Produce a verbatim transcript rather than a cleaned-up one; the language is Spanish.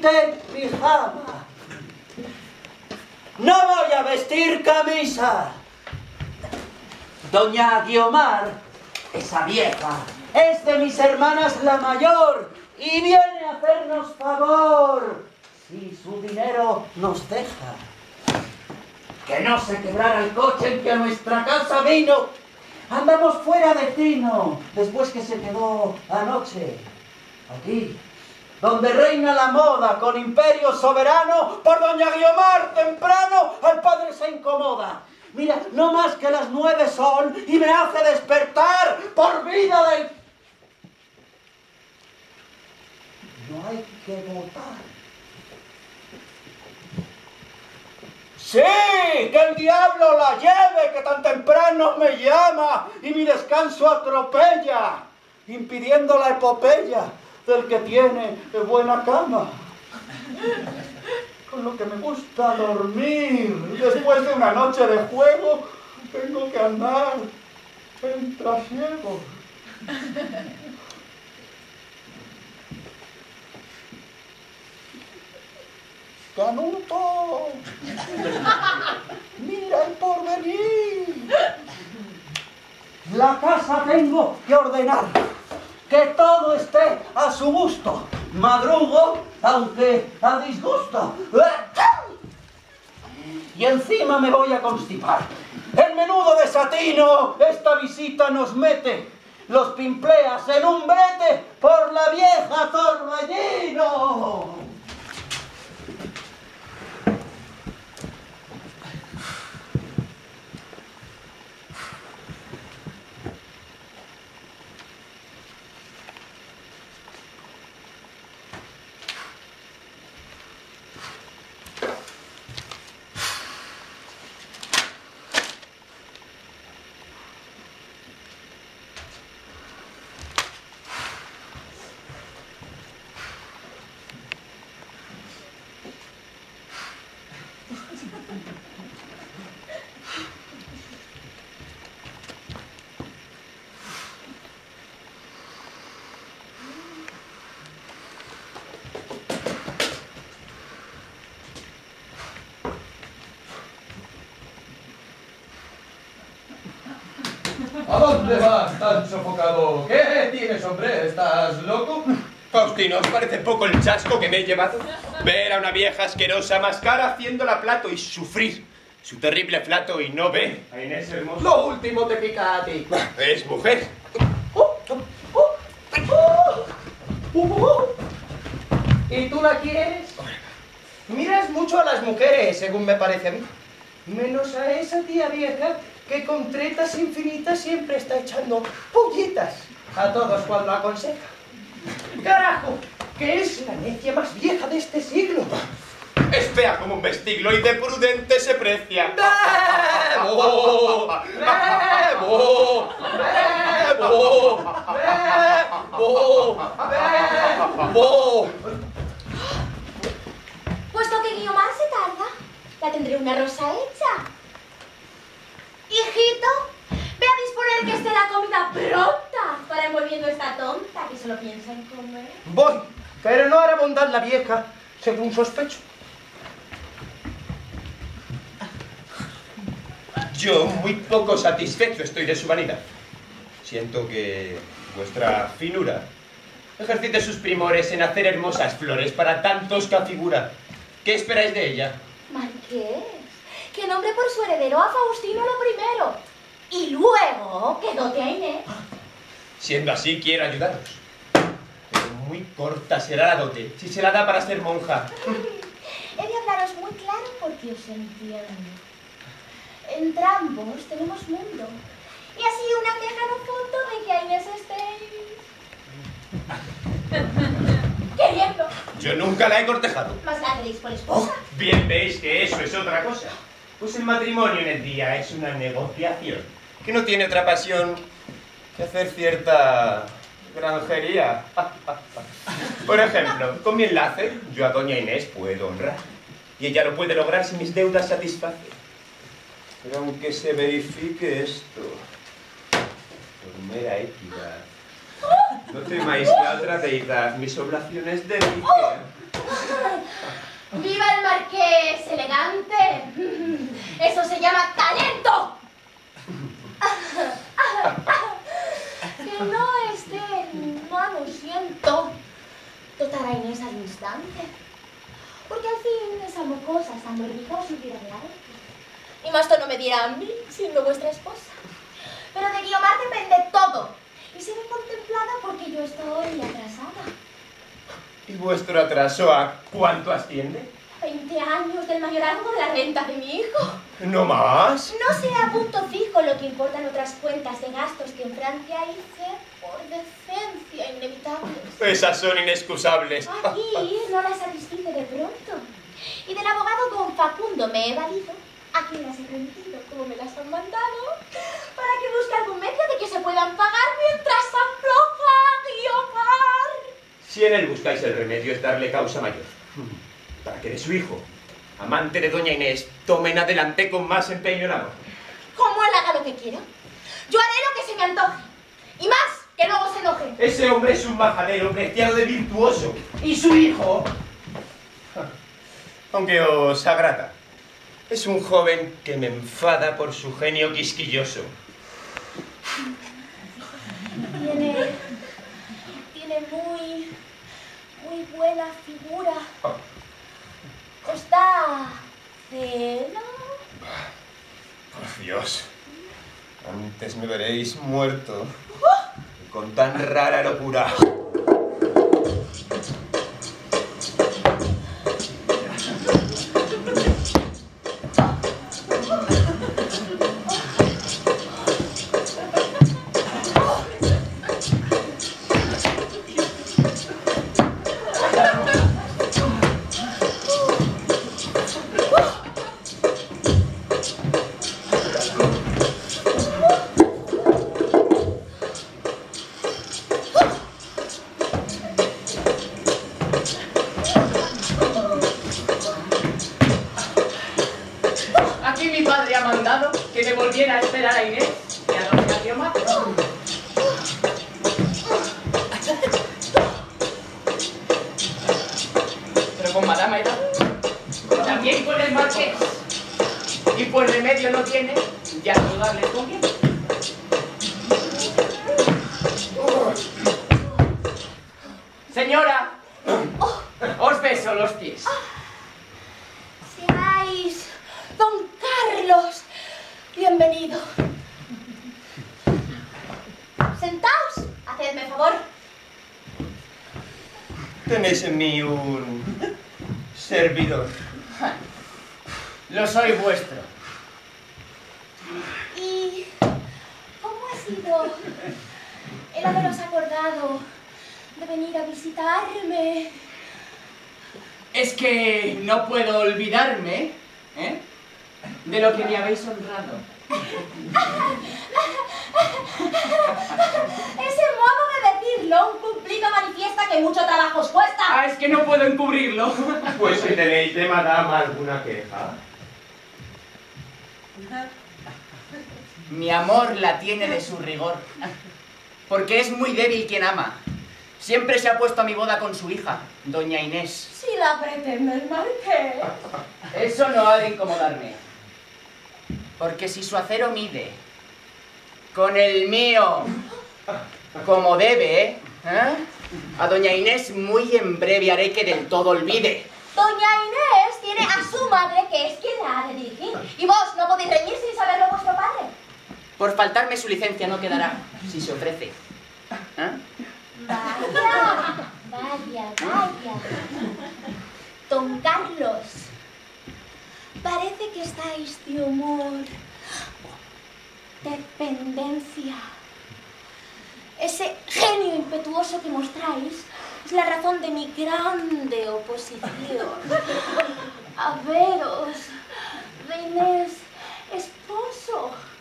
quite pijama. No voy a vestir camisa. Doña Guiomar, esa vieja, es de mis hermanas la mayor y viene a hacernos favor si su dinero nos deja. Que no se quebrara el coche en que a nuestra casa vino. Andamos fuera de trino después que se quedó anoche. Aquí, donde reina la moda con imperio soberano, por doña Guiomar temprano al padre se incomoda. Mira, no más que las nueve son y me hace despertar por vida del... No hay que votar. ¡Sí! ¡Que el diablo la lleve, que tan temprano me llama y mi descanso atropella, impidiendo la epopeya del que tiene buena cama! Con lo que me gusta dormir, después de una noche de juego, tengo que andar en trasiego. ¡Canuto! ¡Mira el porvenir! La casa tengo que ordenar, que todo esté a su gusto. Madrugo, aunque a disgusto. Y encima me voy a constipar. El menudo de Satino esta visita nos mete. Los pimpleas en un brete por la vieja Torbellino. ¿A dónde vas tan sofocado? ¿Qué tienes, hombre? ¿Estás loco? Faustino, ¿os parece poco el chasco que me he llevado? Ver a una vieja asquerosa más cara haciéndola plato y sufrir su terrible flato y no ve a Inés hermosa. Lo último te pica a ti. Es mujer. ¿Y tú la quieres? Miras mucho a las mujeres, según me parece a mí. Menos a esa tía vieja que con tretas infinitas siempre está echando pullitas a todos cuando aconseja. ¡Carajo! Que es la necia más vieja de este siglo. Es fea como un vestiglo y de prudente se precia. ¡Bebo! ¡Bebo! ¡Bebo! ¡Bebo! ¡Bebo! Puesto que Guiomar se tarda, la tendré una rosa hecha. Hijito, ve a disponer que esté la comida pronta para ir volviendo esta tonta que solo piensa en comer. Voy, pero no hará bondad la vieja, según sospecho. Yo muy poco satisfecho estoy de su vanidad. Siento que vuestra finura ejercite sus primores en hacer hermosas flores para tantos que afigura. ¿Qué esperáis de ella? Marqués, que nombre por su heredero a Faustino lo primero. Y luego que dote a Inés. Siendo así, quiero ayudaros. Pero muy corta será la dote, si se la da para ser monja. He de hablaros muy claro porque os entiendo. Entrambos tenemos mundo. Y así una queja no punto de que a Inés estéis... queriendo. Yo nunca la he cortejado. ¿Más la queréis por esposa? Oh, bien veis que eso es otra cosa. Pues el matrimonio en el día es una negociación que no tiene otra pasión que hacer cierta granjería. Por ejemplo, con mi enlace, yo a doña Inés puedo honrar. Y ella lo puede lograr si mis deudas satisfacen. Pero aunque se verifique esto por mera equidad, no temáis que a otra deidad mis oblaciones dedique. ¡Viva el marqués elegante! ¡Eso se llama talento! Que no esté, no lo siento. Dotar a Inés al instante. Porque al fin esa mocosa es tan bonita o supiera de algo. Y más no me dirá a mí, siendo vuestra esposa. Pero de Guiomar depende todo. Y seré contemplada porque yo estoy atrasada. ¿Y vuestro atraso a cuánto asciende? Veinte años del mayorazgo de la renta de mi hijo. ¿No más? No será a punto fijo lo que importan otras cuentas de gastos que en Francia hice por decencia inevitable. Esas son inexcusables. Aquí no las satisfice de pronto. Y del abogado don Facundo me he valido, a quien las he remitido como me las han mandado, para que busque algún medio de que se puedan pagar mientras afloja Guiomar. Si en él buscáis el remedio es darle causa mayor, para que de su hijo, amante de doña Inés, tomen adelante con más empeño el amor. Como él haga lo que quiera, yo haré lo que se me antoje. Y más, que luego se enoje. Ese hombre es un majadero, preciado de virtuoso. ¿Y su hijo? Aunque os agrada, es un joven que me enfada por su genio quisquilloso. Tiene, tiene muy, muy buena figura. ¿Os da celo? Por Dios, antes me veréis muerto con tan rara locura. Que me volviera a esperar a Inés y a doña Guiomar. Pero con madama era, también con el marqués. Y pues remedio no tiene, ya saludarles con quién. Señora, os beso los pies. Seáis don Carlos. Bienvenido. Sentaos, hacedme favor. Tenéis en mí un servidor. Lo soy vuestro. ¿Y cómo ha sido el haberos acordado de venir a visitarme? Es que no puedo olvidarme, ¿eh?, de lo que me habéis honrado. Ese modo de decirlo, un cumplido manifiesta que mucho trabajo os cuesta. Ah, es que no puedo encubrirlo. Pues si tenéis de madama alguna queja. Mi amor la tiene de su rigor, porque es muy débil quien ama. Siempre se ha puesto a mi boda con su hija, doña Inés. Si la pretende el marqués. Eso no ha de incomodarme. Porque si su acero mide con el mío como debe, ¿eh? A doña Inés muy en breve haré que del todo olvide. Doña Inés tiene a su madre, que es quien la ha de dirigir. Y vos no podéis reñir sin saberlo vuestro padre. Por faltarme su licencia no quedará, si se ofrece. ¿Eh? Vaya, vaya, vaya. Don Carlos, parece que estáis de humor. Dependencia. Ese genio impetuoso que mostráis es la razón de mi grande oposición. A veros, de Inés, esposo.